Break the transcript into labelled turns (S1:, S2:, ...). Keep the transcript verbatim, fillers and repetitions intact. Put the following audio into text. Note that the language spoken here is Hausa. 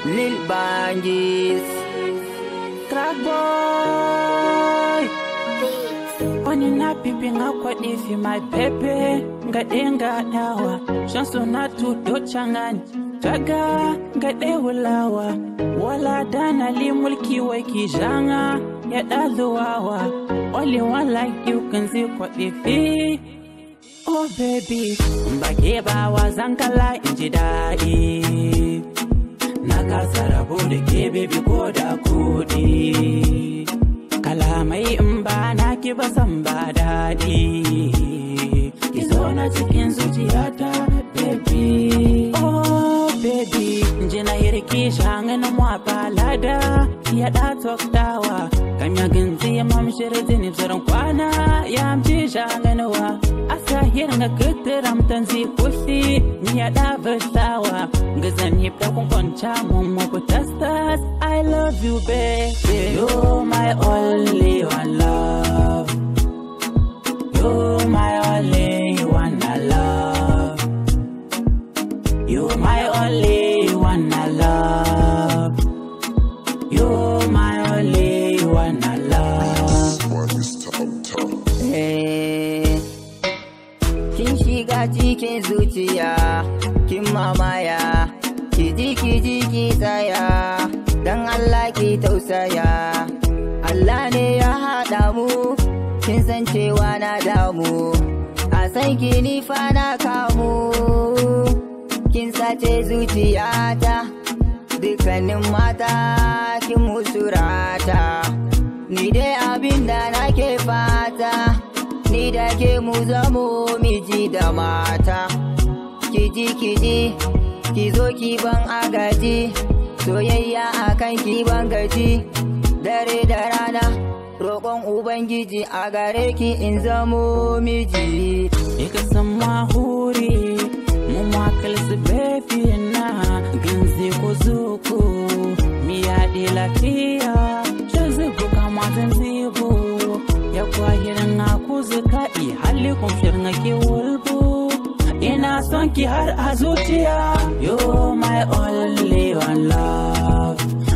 S1: Lil Bangis, Crack Boy. Wani na pipi nga kwadi fi my pepe, nga denga dawa. Shanso na tudo changani, jaga nga de wulawa. Wala dana li mulki wa kijanga, ya daluwawa. Only one like you can see kwadi fi. Oh baby, mbake bawa zankala inji da'i. Nakasa rabu da ke baby ko da kudi. Kalamai in ba na ki ba san ba daɗi. Ki zo na cikin zuciyata baby. Oh baby, je na hirki shangin mwa palada. Ya da toktawa, kanya ginzi mam shirin ibsaran kwana. Ya amci shangin wa. Asa hirnga kuturam tanzi kusi. Ya da versawa, gazan hipta kung koncha mo putastas. I love you baby, you're my only one love. You're my only one I love. You're my only one I love. You're my only one I love. Hey, kin shiga cikin zuciya, kin mamaya, kiji kiji ki tsaya, dan Allah ki tausaya. Allah ne ya haɗa mu, kin san cewa na damu, a san ki ni fa na kamu. Kin sace zuciyata, dukkanin mata kin musurata. Ni dai abin da nake fata, ni da ke mu zamo miji da mata. Kiji kiji, ki zo ki ban agaji, soyayya akan ki ban gaji. Dare da rana, roƙon Ubangiji a gare ki in zamo miji. Ika san mahuri, mu makal su befi na ganzi ko zuku. Mi yaɗi lafiya, shan zuku kama zan zibu. Ya kwahirin na ku zuka'i, halli kun shirna ke wulbu. Ina son ki har a zuciya. You're my only one love.